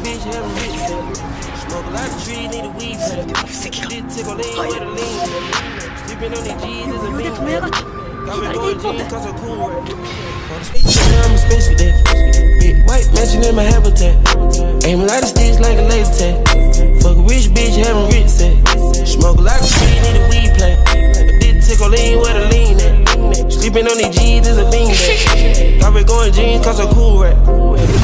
bitch having rich set. Smoke a lot of trees, need a weed set. Did tickle lean with a lean. Sleeping on these G's is a bean. Got me going jeans cause I'm cool right. On the speech, I'm a space cadet. Big white mansion in my habitat. Aim a lot of sticks like a laser tag. Fuck a rich bitch having rich set. Smoke a lot of trees, need a weed plant. Did tickle lean with a lean at. Sleeping on these G's is a bean bag. Got me going jeans cause I'm cool right.